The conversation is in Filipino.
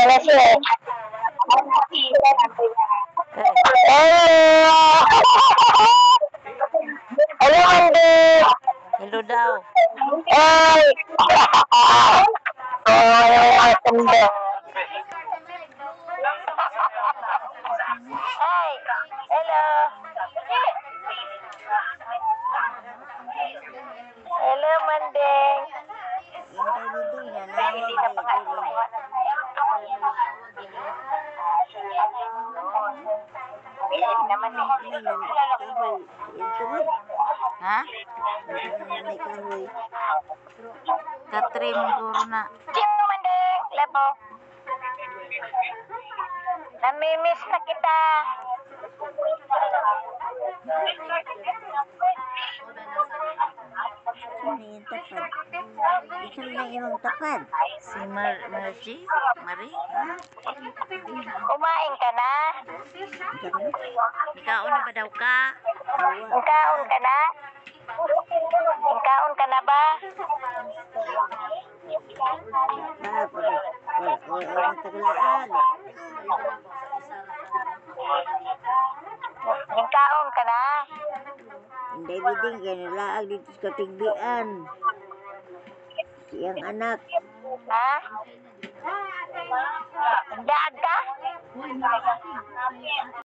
na siya eh. Hello, Andy. Hello daw. Ay! Ay, tanda. Ay! Hello! Hello, Mandeng. Hindi na pa nga. Bilis naman eh. Ha? Katri mong na. Ciao, Mandeng. Labo. Namimiss na kita. Isang na imong tapad. Si Margie? Marie? Kumain ka na? Ikaw na ba daw ka? Kaon ka na? Kaon ka na ba? Wala taglaan. Kaon ka na? Hindi biding ganulaag dito sa katigbian. Siyang anak. Ha? Daag ka?